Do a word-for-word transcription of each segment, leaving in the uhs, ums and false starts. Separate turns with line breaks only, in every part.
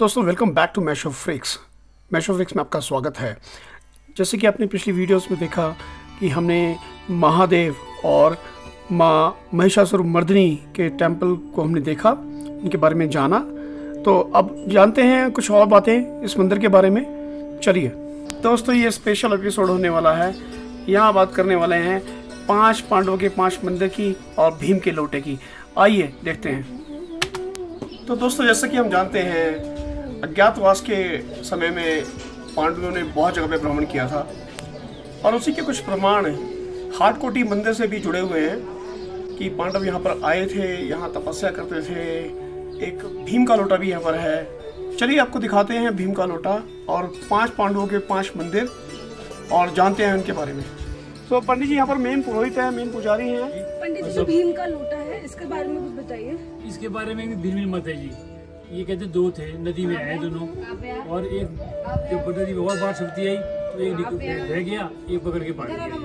तो दोस्तों welcome back to Mash of Freaks. Mash of Freaks में आपका स्वागत है। जैसे कि आपने पिछली वीडियोस में देखा कि हमने महादेव और माँ महिषासुरमर्दिनी के टेंपल को हमने देखा, उनके बारे में जाना। तो अब जानते हैं कुछ और बातें इस मंदिर के बारे में। चलिए दोस्तों, ये स्पेशल एपिसोड होने वाला है। यहाँ बात करने वाले हैं पांच पांडवों के पांच मंदिर की और भीम के लोटे की। आइए देखते हैं। तो दोस्तों, जैसा कि हम जानते हैं अज्ञातवास के समय में पांडवों ने बहुत जगह पे भ्रमण किया था और उसी के कुछ प्रमाण हाटकोटी मंदिर से भी जुड़े हुए हैं कि पांडव यहाँ पर आए थे, यहाँ तपस्या करते थे। एक भीम का लोटा भी यहाँ पर है। चलिए आपको दिखाते हैं भीम का लोटा और पांच पांडवों के पांच मंदिर और जानते हैं उनके बारे में। तो पंडित जी यहाँ पर मेन पुरोहित है, मेन पुजारी हैं।
पंडित जी, भीम का लोटा है, इसके बारे में कुछ बताइए।
इसके बारे में भी भिन्न मत है जी। ये कहते दो थे, नदी में आए दोनों, और एक जब नदी में और बाढ़ सकती आई तो एक रह गया, एक पकड़ के बाढ़ गया,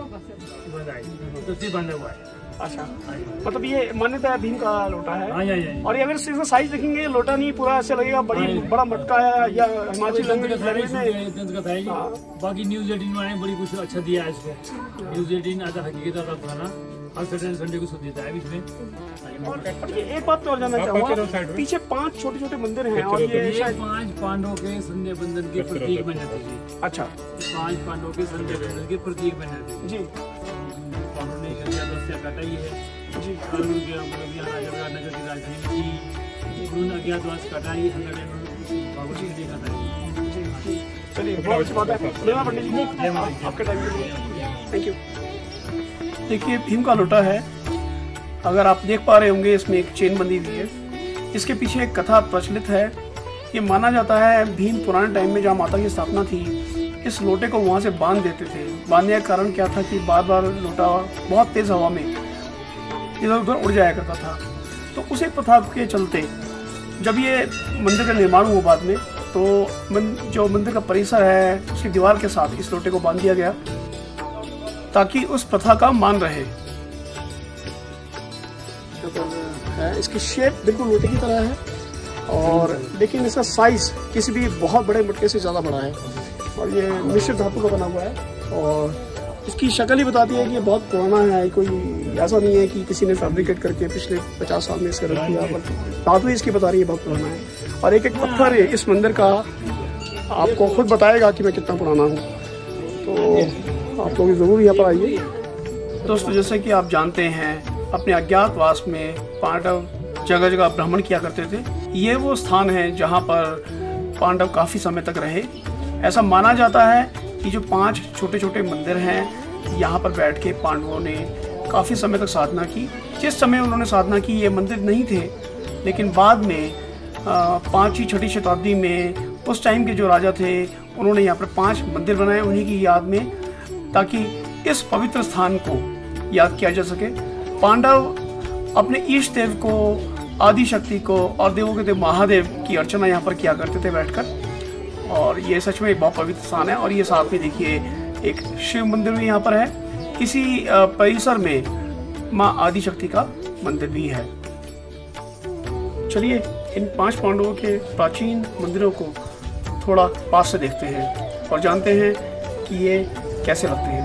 तब से बंधा हुआ है।
अच्छा, मतलब ये मान्यता है भीम का लोटा है।
हाँ, हाँ,
और अगर इसका साइज देखेंगे, लोटा नहीं पूरा ऐसे लगेगा बड़ी बड़ा मटका है या हिमाचल
कथा है। बाकी न्यूज एटीन में बड़ी कुछ अच्छा दिया है इसको। न्यूज एटीन आता हकीकत आता पुराना, हर सैटरडे संडे को सब देता है इसमें।
और ये एक बात तो और जानना चाहूँगा, पीछे पांच छोटे छोटे मंदिर हैं और ये शायद
पांच पांडवों के संध्या बंधन के प्रतीक बने थे जी।
अच्छा,
पांच पांडवों के संध्या बंधन के प्रतीक बने थे जी। पांडवों ने अज्ञातवास काटा ही है जी। मतलब यहाँ राजा नगर की राजधानी थी, उन्होंने अज्ञातवास काटा ही भगवती जी काटा ही।
चलिए, बहुत अच्छी बात है। धन्यवाद पंडित जी आपके टाइम के लिए, थैंक यू। देखिए भीम का लोटा है, अगर आप देख पा रहे होंगे इसमें एक चेन बंधी हुई है। इसके पीछे एक कथा प्रचलित है। ये माना जाता है भीम पुराने टाइम में जहाँ माता की स्थापना थी, इस लोटे को वहाँ से बांध देते थे। बांधने का कारण क्या था कि बार बार लोटा बहुत तेज हवा में इधर उधर उड़ जाया करता था। तो उसी प्रथा के चलते जब ये मंदिर का निर्माण हुआ बाद में, तो जो मंदिर का परिसर है उसकी दीवार के साथ इस लोटे को बांध दिया गया ताकि उस प्रथा का मान रहे। है इसकी शेप बिल्कुल लोटे की तरह है, और लेकिन इसका साइज किसी भी बहुत बड़े मटके से ज़्यादा बड़ा है और ये मिश्र धातु का बना हुआ है। और इसकी शक्ल ही बताती है कि ये बहुत पुराना है। कोई ऐसा नहीं है कि किसी ने फैब्रिकेट करके पिछले पचास साल में इसे रख दिया, बल्कि धातु इसकी बता रही है बहुत पुराना है। और एक एक पत्थर इस मंदिर का आपको खुद बताएगा कि मैं कितना पुराना हूँ। तो आप लोग ज़रूर यहाँ पर आइए। दोस्तों, जैसे कि आप जानते हैं अपने अज्ञातवास में पांडव जगह जगह भ्रमण किया करते थे। ये वो स्थान है जहाँ पर पांडव काफ़ी समय तक रहे। ऐसा माना जाता है कि जो पांच छोटे छोटे मंदिर हैं, यहाँ पर बैठ के पांडवों ने काफ़ी समय तक साधना की। जिस समय उन्होंने साधना की ये मंदिर नहीं थे, लेकिन बाद में पाँचवीं छठी शताब्दी में उस टाइम के जो राजा थे उन्होंने यहाँ पर पांच मंदिर बनाए उन्हीं की याद में, ताकि इस पवित्र स्थान को याद किया जा सके। पांडव अपने इष्ट देव को, आदि शक्ति को और देवों के देव महादेव की अर्चना यहाँ पर किया करते थे बैठकर। और ये सच में बहुत पवित्र स्थान है। और ये साथ में देखिए एक शिव मंदिर भी यहाँ पर है। इसी परिसर में माँ आदि शक्ति का मंदिर भी है। चलिए इन पांच पांडवों के प्राचीन मंदिरों को थोड़ा पास से देखते हैं और जानते हैं कि ये कैसे लगते हैं।